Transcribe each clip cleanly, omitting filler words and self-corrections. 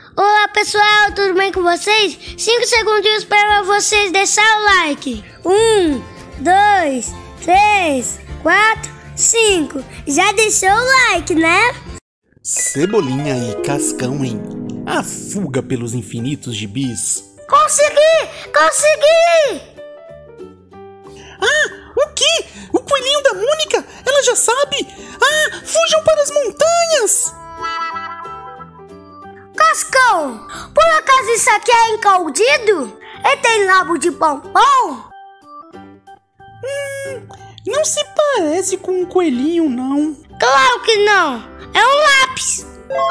Olá pessoal, tudo bem com vocês? 5 segundinhos para vocês deixar o like. 1, 2, 3, 4, 5. Já deixou o like, né? Cebolinha e Cascão em A Fuga pelos Infinitos Gibis. Consegui! Consegui! Ah, o quê? O coelhinho da Mônica? Ela já sabe? Ah, fujam para as montanhas! Cascão, por acaso isso aqui é encaldido? E tem rabo de pompom? Não se parece com um coelhinho, não. Claro que não, é um lápis.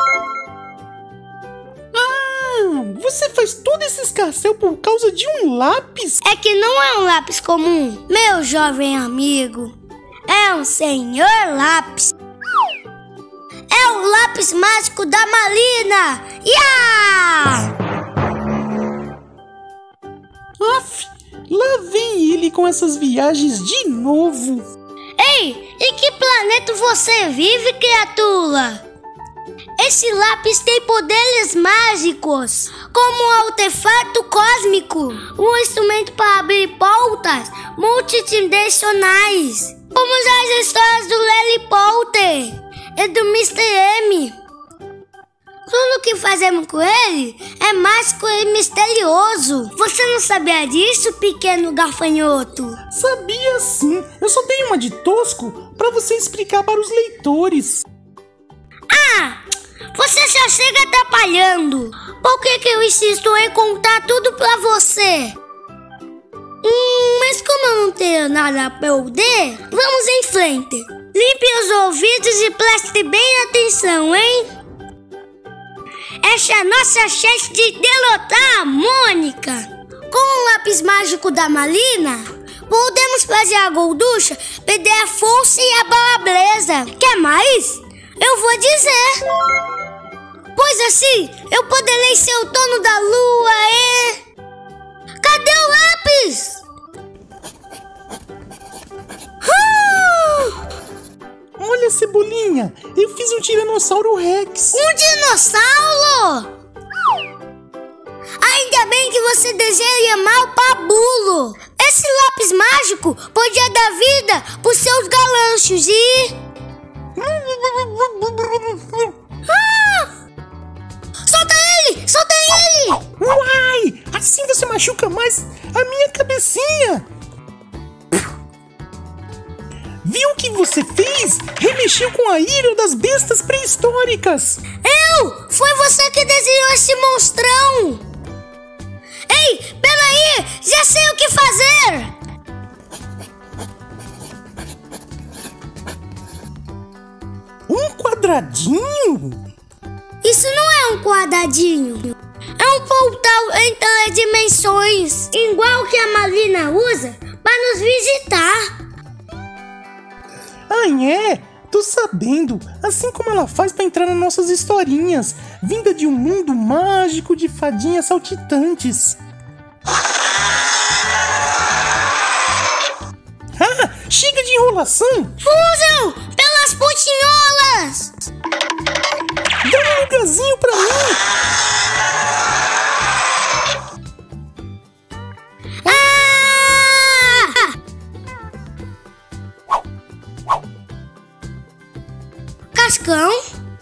Ah, você faz todo esse escarcéu por causa de um lápis? É que não é um lápis comum, meu jovem amigo. É um senhor lápis. É o lápis mágico da Malina! Yeah! Aff, lá vem ele com essas viagens de novo. Ei, em que planeta você vive, criatura? Esse lápis tem poderes mágicos, como um artefato cósmico, um instrumento para abrir portas multidimensionais, como as histórias do Harry Potter e do Mr. M. Tudo que fazemos com ele é mágico e misterioso. Você não sabia disso, pequeno gafanhoto? Sabia sim, eu só tenho uma de tosco para você explicar para os leitores. Ah, você já chega atrapalhando. Por que eu insisto em contar tudo pra você? Mas como eu não tenho nada a perder, vamos em frente. Limpe os ouvidos e preste bem atenção, hein? Essa é a nossa chance de derrotar a Mônica. Com o lápis mágico da Malina, podemos fazer a Golducha perder a força e a balabreza. Quer mais? Eu vou dizer. Pois assim, eu poderei ser o dono da lua e... Cadê o lápis? Olha, Cebolinha, eu fiz um Tiranossauro Rex. Um dinossauro? Ainda bem que você deseja mal pra bulo. Esse lápis mágico podia dar vida pros seus galanchos e... Solta ele! Solta ele! Uai! Assim você machuca mais a minha cabecinha! Viu o que você fez? Remexeu com a ira das bestas pré-históricas! Eu! Foi você que desenhou esse monstrão! Ei, peraí! Já sei o que fazer! Um quadradinho? Isso não é um quadradinho. É um portal entre dimensões, igual que a Malina usa para nos visitar. Ah, é? Tô sabendo. Assim como ela faz pra entrar nas nossas historinhas, vinda de um mundo mágico de fadinhas saltitantes. Ah, chega de enrolação! Fujam pelas pontinholas! Dá um lugarzinho pra mim! Cascão?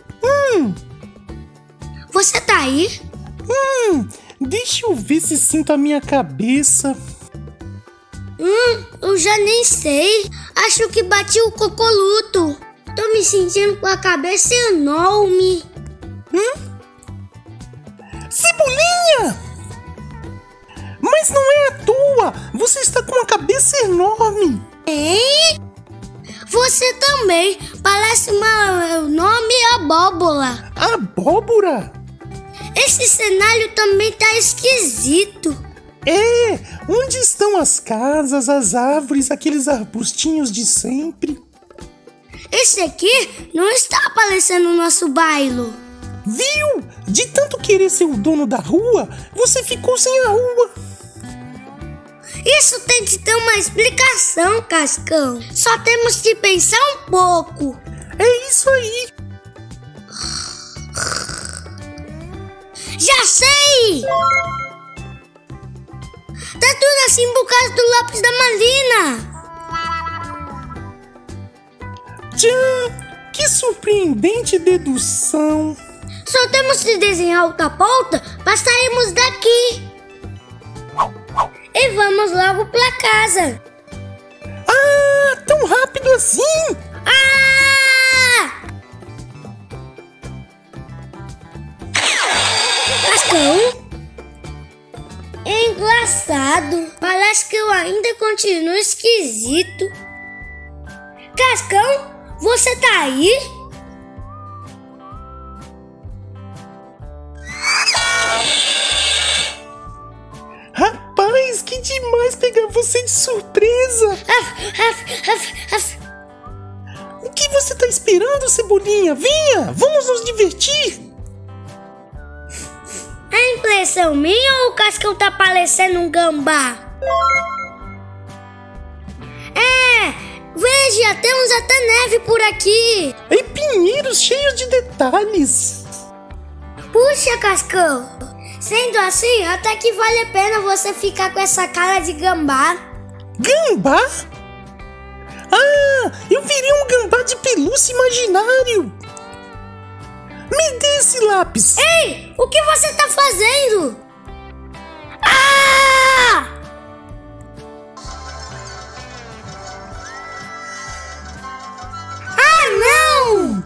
Você tá aí? Deixa eu ver se sinto a minha cabeça. Eu já nem sei. Acho que bati o cocoluto. Tô me sentindo com a cabeça enorme. Cebolinha! Mas não é a tua! Você está com uma cabeça enorme! Hein? Você também parece uma enorme abóbora. Abóbora? Esse cenário também tá esquisito. É! Onde estão as casas, as árvores, aqueles arbustinhos de sempre? Esse aqui não está aparecendo no nosso bairro. Viu? De tanto querer ser o dono da rua, você ficou sem a rua. Isso tem de ter uma explicação, Cascão. Só temos que pensar um pouco. É isso aí. Já sei! Tá tudo assim por causa do lápis da Malina. Tchan! Que surpreendente dedução! Só temos que desenhar outra ponta para sairmos daqui. E vamos logo pra casa. Ah, tão rápido assim? Ah! Cascão? Engraçado. Parece que eu ainda continuo esquisito. Cascão, você tá aí? Rapaz, que demais pegar você de surpresa! O que você tá esperando, Cebolinha? Venha, vamos nos divertir! É impressão minha ou o Cascão tá parecendo um gambá? Veja, temos até neve por aqui. E pinheiros cheios de detalhes. Puxa, Cascão, sendo assim, até que vale a pena você ficar com essa cara de gambá. Gambá? Ah, eu virei um gambá de pelúcia imaginário. Me dê esse lápis. Ei, o que você tá fazendo? Ah! Ah, não!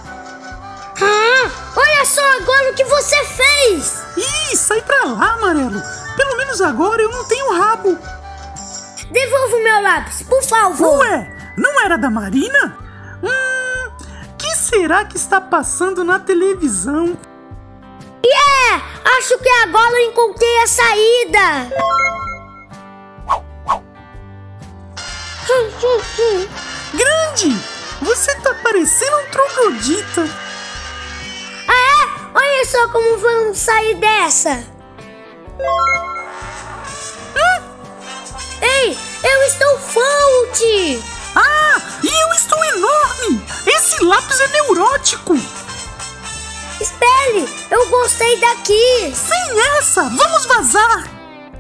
Olha só agora o que você fez! Ih, sai pra lá, Amarelo. Pelo menos agora eu não tenho rabo. Devolva o meu lápis, por favor. Ué, não era da Marina? Que será que está passando na televisão? Acho que agora eu encontrei a saída. Grande! Você tá parecendo um troglodita. Olha só como vamos sair dessa. Ei, eu estou forte. Ah, e eu estou enorme! Esse lápis é neurótico! Espere, eu gostei daqui. Sem essa, vamos vazar!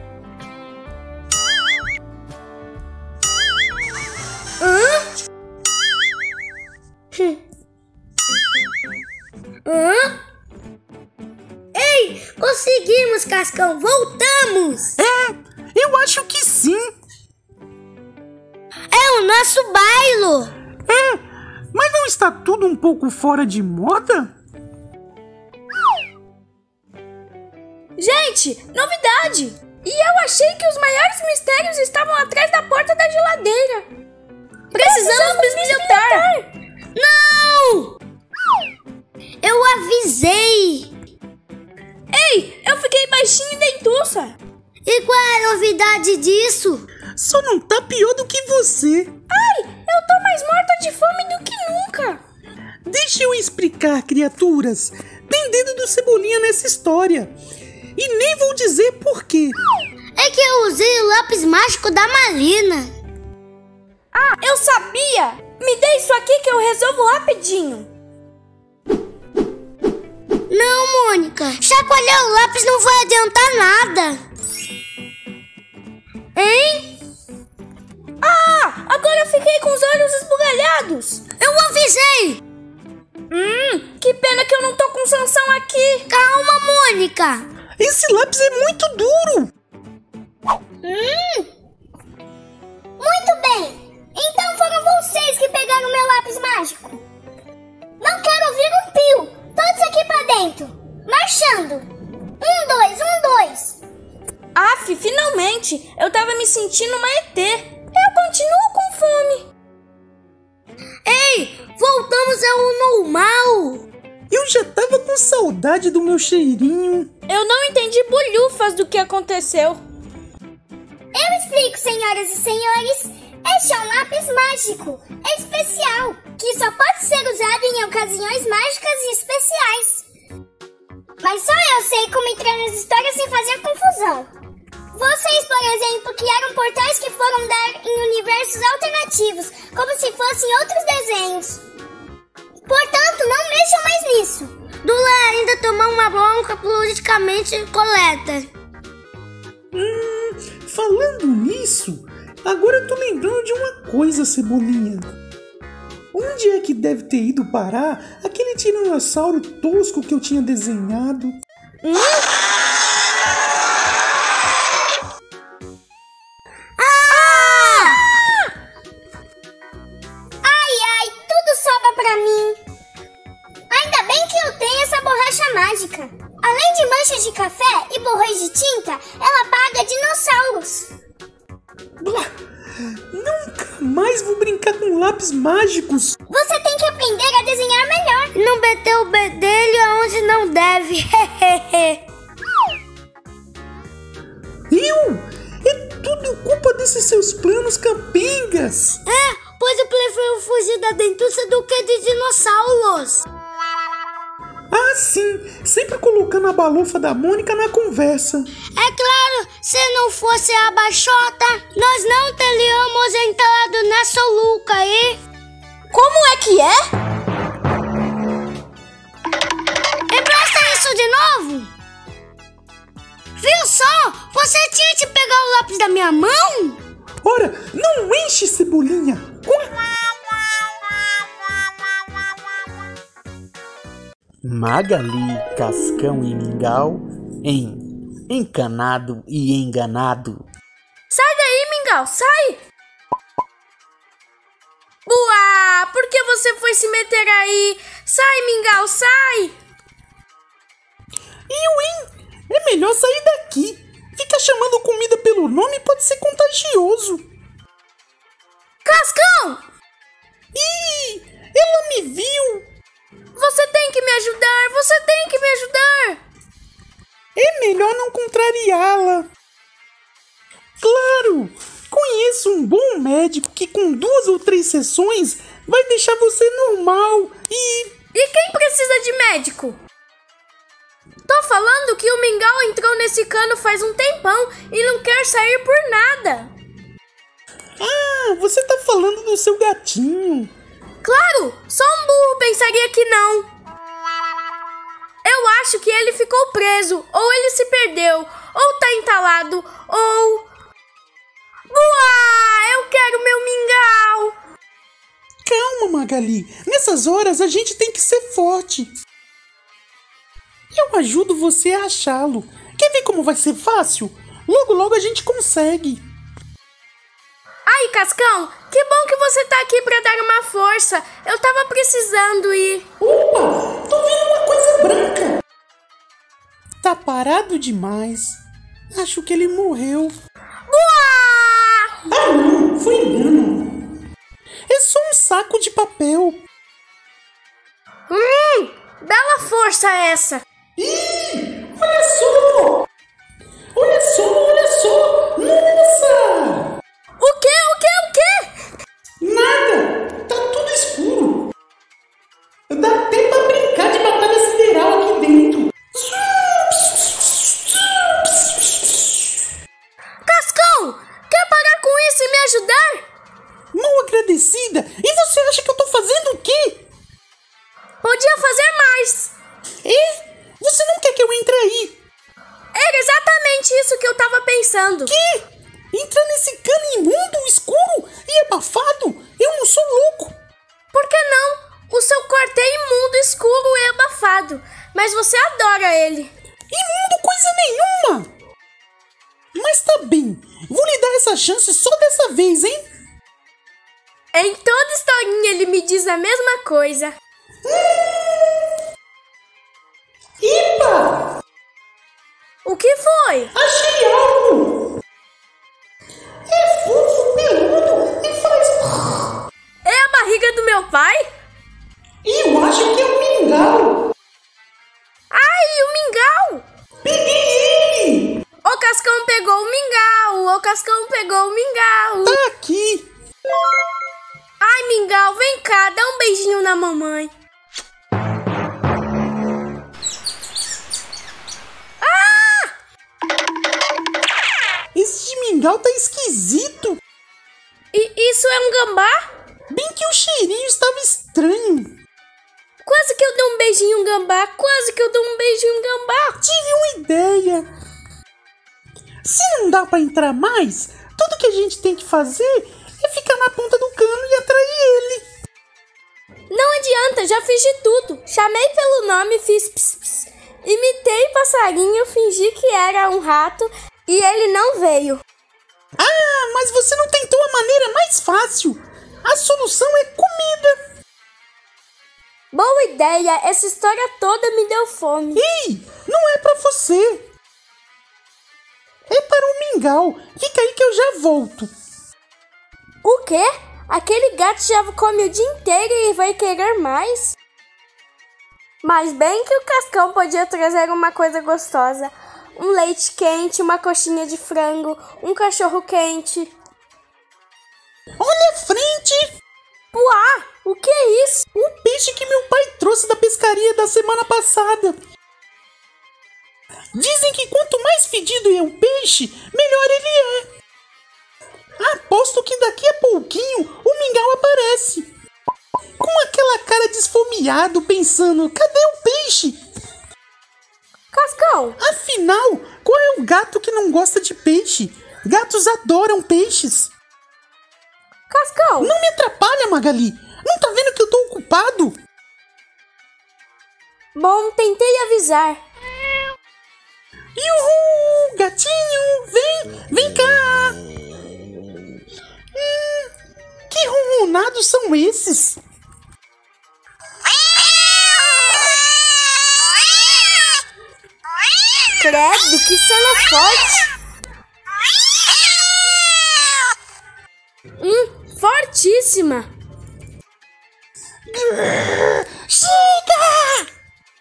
Ei, conseguimos, Cascão, voltamos. Eu acho que sim. É o nosso baile. Mas não está tudo um pouco fora de moda? Gente, novidade! E eu achei que os maiores mistérios estavam atrás da porta da geladeira. Precisamos bisbilhotar! Não! Eu avisei. Ei, eu fiquei baixinho e dentuça. E qual é a novidade disso? Só não tá pior do que você. Ai, eu tô mais morta de fome do que nunca. Deixa eu explicar, criaturas. Tem dedo do Cebolinha nessa história. E nem vou dizer por quê. É que eu usei o lápis mágico da Malina. Ah, eu sabia! Me dê isso aqui que eu resolvo rapidinho. Não, Mônica. Chacoalhar o lápis não vai adiantar nada. Hein? Ah, agora eu fiquei com os olhos esbugalhados. Eu avisei. Que pena que eu não tô com sanção aqui. Calma, Mônica. Esse lápis é muito duro. Muito bem. Então foram vocês que pegaram meu lápis mágico. Não quero ouvir um pio. Todos aqui pra dentro. Marchando. 1, 2, 1, 2. Aff, finalmente! Eu tava me sentindo uma ET. Eu continuo com fome. Ei, voltamos ao normal. Eu já tava com saudade do meu cheirinho. Eu não entendi bolhufas do que aconteceu. Eu explico, senhoras e senhores. Este é um lápis mágico. É especial, que só pode ser usado em ocasiões mágicas e especiais. Mas só eu sei como entrar nas histórias sem fazer confusão. Vocês, por exemplo, criaram portais que foram dar em universos alternativos, como se fossem outros desenhos. Portanto, não mexam mais nisso. Dula ainda tomou uma bronca politicamente correta. Falando nisso, agora eu tô lembrando de uma coisa, Cebolinha. Onde é que deve ter ido parar aquele tiranossauro tosco que eu tinha desenhado? Ai, tudo sobra pra mim. Ainda bem que eu tenho essa borracha mágica. Além de manchas de café e borrões de tinta, ela apaga dinossauros. Nunca mais vou brincar com lápis mágicos. Você tem que aprender a desenhar melhor. Não meteu o bedelho aonde não deve. É tudo culpa desses seus planos capengas. Pois eu prefiro fugir da dentuça do que de dinossauros. Ah, sim, sempre colocando a balofa da Mônica na conversa. É claro, se não fosse a baixota, nós não teríamos entrado nessa luca aí. Como é que é? Empresta isso de novo. Viu só? Você tinha que pegar o lápis da minha mão? Ora, não enche, Cebolinha. Magali, Cascão e Mingau em Encanado e Enganado. Sai daí, Mingau, sai! Uá, por que você foi se meter aí? Sai, Mingau, sai! É melhor sair daqui. Ficar chamando comida pelo nome pode ser contagioso. Cascão! Ih, ela me viu. Você tem que me ajudar, você tem que me ajudar! É melhor não contrariá-la. Claro, conheço um bom médico que com 2 ou 3 sessões vai deixar você normal e... E quem precisa de médico? Tô falando que o Mingau entrou nesse cano faz um tempão e não quer sair por nada. Ah, você tá falando do seu gatinho. Claro, só um burro pensaria que não. Eu acho que ele ficou preso, ou ele se perdeu, ou tá entalado, ou... Uá, eu quero meu Mingau! Calma, Magali. Nessas horas a gente tem que ser forte. Eu ajudo você a achá-lo. Quer ver como vai ser fácil? Logo, logo a gente consegue. Ai, Cascão, que bom que você tá aqui pra dar uma força. Eu tava precisando ir. Opa, tô vendo uma coisa branca. Tá parado demais. Acho que ele morreu. Uá! Ah, não, foi engano. É só um saco de papel. Bela força essa. Ih, olha só. Olha só, olha só. Nossa! O quê? Nada! Tá tudo escuro! Dá até pra brincar de batalha sideral aqui dentro! Cascão, quer parar com isso e me ajudar? Mal agradecida! E você acha que eu tô fazendo o quê? Podia fazer mais. É? Você não quer que eu entre aí? Era exatamente isso que eu tava pensando. Quê? Entrar nesse cano imundo, escuro e abafado? Eu não sou louco! Por que não? O seu quarto é imundo, escuro e abafado, mas você adora ele. Imundo coisa nenhuma! Mas tá bem, vou lhe dar essa chance só dessa vez, hein? Em toda historinha ele me diz a mesma coisa. Epa! O que foi? Achei algo! É fofo, peludo e faz... É a barriga do meu pai? Eu acho que é um mingau! Ai, o mingau! Peguei ele! O Cascão pegou o mingau! O Cascão pegou o mingau! Tá aqui! Ai, mingau, vem cá, dá um beijinho na mamãe. Esse mingau tá esquisito! E isso é um gambá? Bem que o cheirinho estava estranho! Quase Quase que eu dou um beijinho em um gambá. Quase que eu dou um beijinho em um gambá. Tive uma ideia. Se não dá pra entrar mais, tudo que a gente tem que fazer é ficar na ponta do cano e atrair ele. Não adianta, já fiz de tudo. Chamei pelo nome, fiz ps, ps. Imitei o passarinho, fingi que era um rato e ele não veio. Ah, mas você não tentou a maneira mais fácil. A solução é comida. Boa ideia, essa história toda me deu fome. Ei, não é pra você. É para o mingau. Fica aí que eu já volto. O quê? Aquele gato já come o dia inteiro e vai querer mais? Mas bem que o Cascão podia trazer uma coisa gostosa. Um leite quente, uma coxinha de frango, um cachorro quente. Olha a frente! Uá, o que é isso? Um peixe que meu pai trouxe da pescaria da semana passada. Dizem que quanto mais fedido é o peixe, melhor ele é. Aposto que daqui a pouquinho o mingau aparece. Com aquela cara de esfomeado, pensando, cadê o peixe? Cascão! Afinal, qual é o gato que não gosta de peixe? Gatos adoram peixes. Cascão! Não me atrapalha, Magali. Não tá vendo que eu tô ocupado? Bom, tentei avisar. Yuhu! Gatinho! Vem cá! Que ronronados são esses? Credo, que cena forte! Fortíssima! Chega!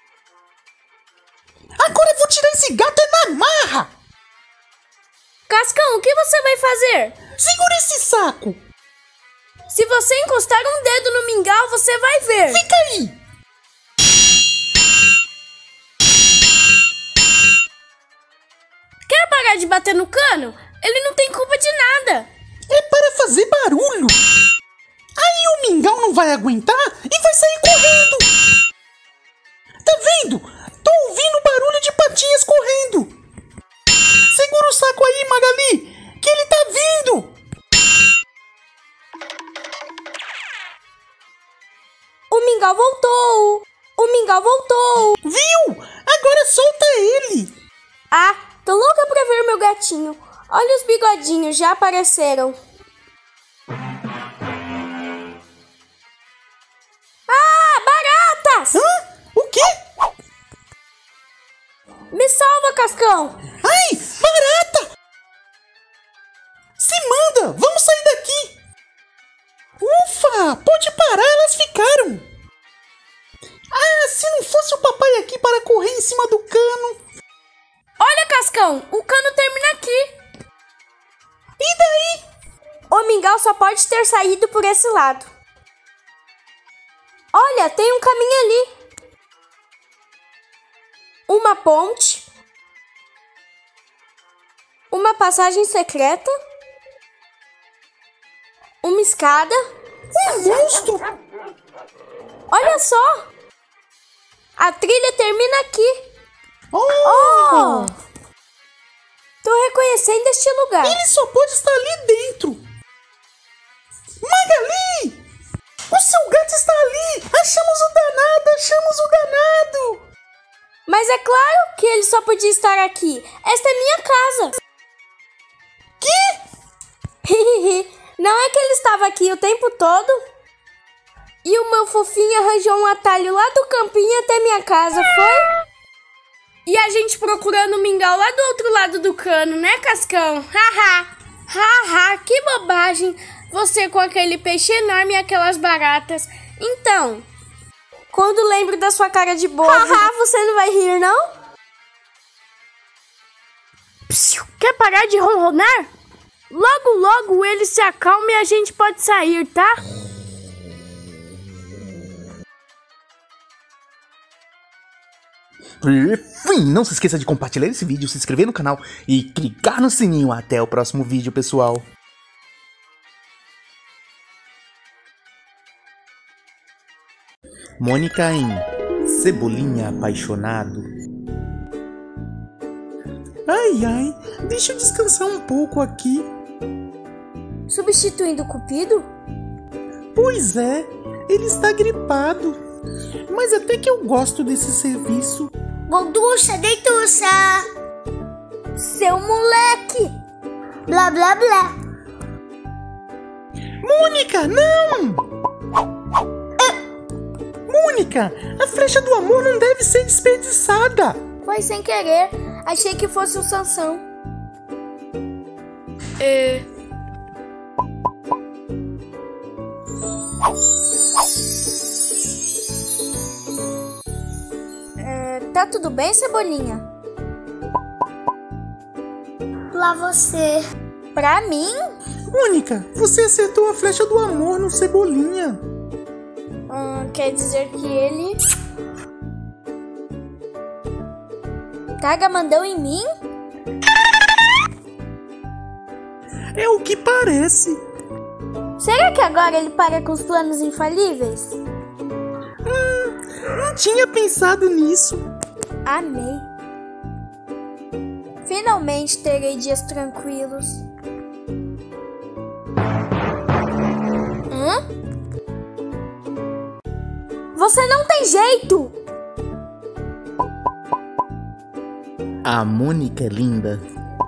Agora eu vou tirar esse gato na marra! Cascão, o que você vai fazer? Segura esse saco! Se você encostar um dedo no mingau, você vai ver! Fica aí! Quer parar de bater no cano? Ele não tem culpa de nada! É para fazer barulho! Aí o mingau não vai aguentar e vai sair correndo! Tá vendo? Tô ouvindo barulho de patinhas correndo! Segura o saco aí, Magali, que ele tá vindo! O mingau voltou! O mingau voltou! Viu? Agora solta ele! Ah, tô louca pra ver meu gatinho. Olha os bigodinhos, já apareceram. Ah, baratas! Hã? O quê? Me salva, Cascão! Ai, barata! Se manda, vamos sair daqui! Ufa, pode parar, elas ficaram! Ah, se não fosse o papai aqui para correr em cima do cano! Olha, Cascão, o cano termina aqui. E daí? O mingau só pode ter saído por esse lado. Olha, tem um caminho ali. Uma ponte. Uma passagem secreta. Uma escada. Um monstro! Olha só. A trilha termina aqui. Oh! Tô reconhecendo este lugar. Ele só pode estar ali dentro! Magali! O seu gato está ali! Achamos o danado! Achamos o danado! Mas é claro que ele só podia estar aqui. Esta é minha casa. Que? Não é que ele estava aqui o tempo todo? E o meu fofinho arranjou um atalho lá do campinho até minha casa, foi? E a gente procurando o mingau lá do outro lado do cano, né, Cascão? Haha! Haha, que bobagem! Você com aquele peixe enorme e aquelas baratas. Então, quando lembro da sua cara de bobo, você não vai rir, não? Psiu, quer parar de ronronar? Logo, logo ele se acalma e a gente pode sair, tá? Enfim, não se esqueça de compartilhar esse vídeo, se inscrever no canal e clicar no sininho. Até o próximo vídeo, pessoal. Mônica em Cebolinha apaixonado. Ai, ai, deixa eu descansar um pouco aqui. Substituindo o Cupido? Pois é, ele está gripado. Mas até que eu gosto desse serviço. Golducha, deituça. Seu moleque! Blá, blá, blá. Mônica, não! Mônica, a flecha do amor não deve ser desperdiçada. Foi sem querer. Achei que fosse o Sansão. Tá tudo bem, Cebolinha? Lá você. Pra mim? Mônica, você acertou a flecha do amor no Cebolinha. Quer dizer que ele... Taga mandou em mim? É o que parece. Será que agora ele para com os planos infalíveis? Não tinha pensado nisso. Amei. Finalmente terei dias tranquilos. Você não tem jeito! A Mônica é linda.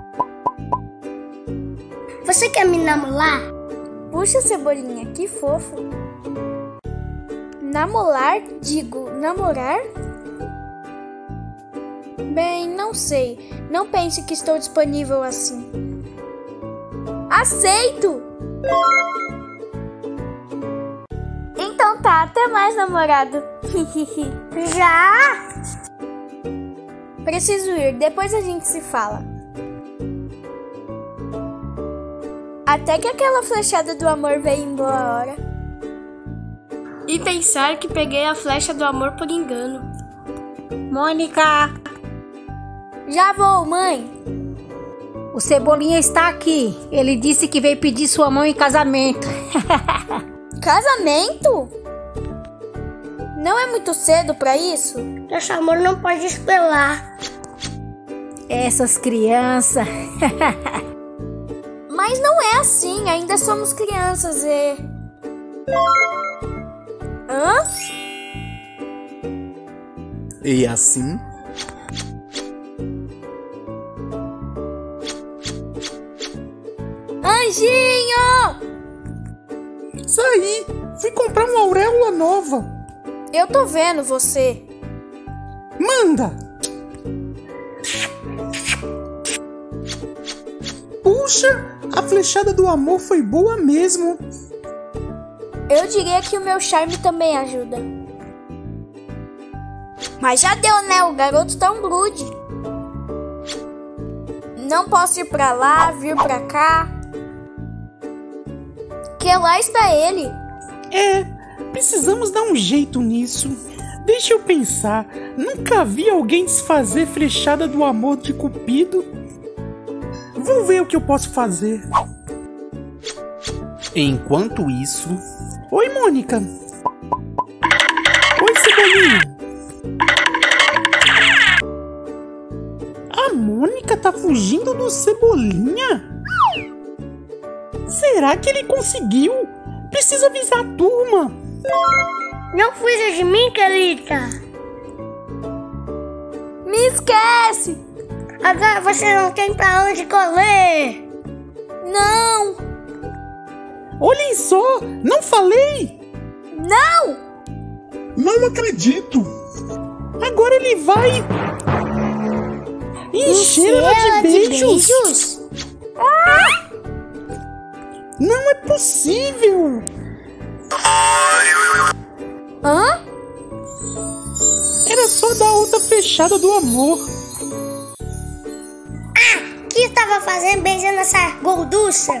Você quer me namorar? Puxa, Cebolinha, que fofo. Namorar? Digo, namorar? Bem, não sei. Não pense que estou disponível assim. Aceito! Então tá, até mais, namorado. Já? Preciso ir, depois a gente se fala. Até que aquela flechada do amor veio em boa hora. E pensar que peguei a flecha do amor por engano. Mônica, Já vou, mãe. o Cebolinha está aqui. Ele disse que veio pedir sua mão em casamento. Casamento? Não é muito cedo pra isso? Nosso amor não pode esperar. Essas crianças. Mas não é assim, ainda somos crianças e... Hã? E assim, Anjinho! Saí, fui comprar uma auréola nova. Eu tô vendo você. Manda! Puxa, a flechada do amor foi boa mesmo. Eu diria que o meu charme também ajuda. Mas já deu, né? O garoto tá um grude. Não posso ir pra lá, vir pra cá. Que lá está ele. É, precisamos dar um jeito nisso. Deixa eu pensar, nunca vi alguém desfazer flechada do amor de Cupido. Vou ver o que eu posso fazer. enquanto isso, Oi, Mônica. Oi, Cebolinha. A Mônica tá fugindo do Cebolinha? Será que ele conseguiu? Preciso avisar a turma. Não fuja de mim, Kelita. Me esquece! Agora você não tem pra onde correr. Não! Olhem só, não falei. Não! Não acredito. Agora ele vai encher ela de beijos. Não é possível. Hã? Era só dar outra fechada do amor. O que estava fazendo beijando essa gorducha?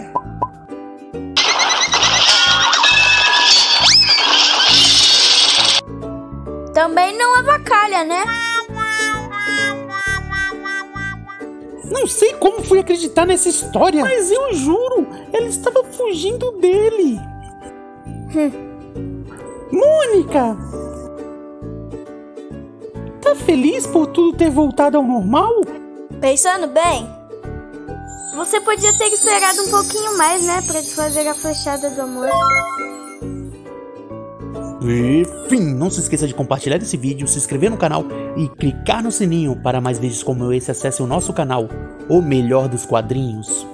Também não avacalha, né? Não sei como fui acreditar nessa história, mas eu juro, ela estava fugindo dele. Mônica! tá feliz por tudo ter voltado ao normal? Pensando bem, você podia ter esperado um pouquinho mais, né? Pra desfazer a flechada do amor. Enfim, não se esqueça de compartilhar esse vídeo, se inscrever no canal e clicar no sininho para mais vídeos como esse. Acesse o nosso canal, o melhor dos quadrinhos.